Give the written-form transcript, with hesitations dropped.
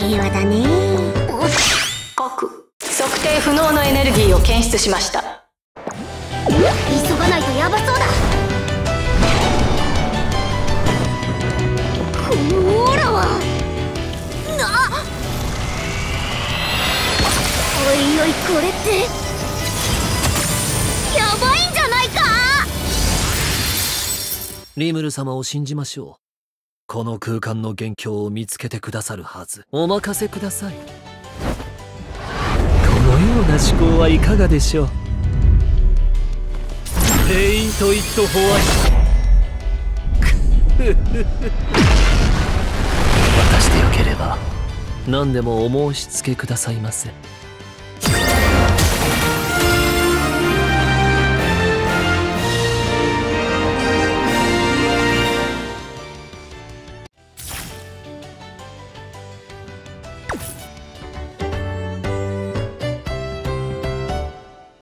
平和だね。 告測定不能のエネルギーを検出しました。 急がないとヤバそうだ。このオーラはおいおい、これってやばいんじゃないか。 リムル様を信じましょう。この空間の元凶を見つけてくださるはず。お任せください。このような思考はいかがでしょう。ペイント・イット・ホワイト。私でよければ何でもお申し付けくださいませ。